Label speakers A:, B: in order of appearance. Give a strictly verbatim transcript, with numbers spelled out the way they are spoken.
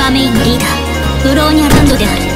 A: バーメインリーダーブローニャランドである。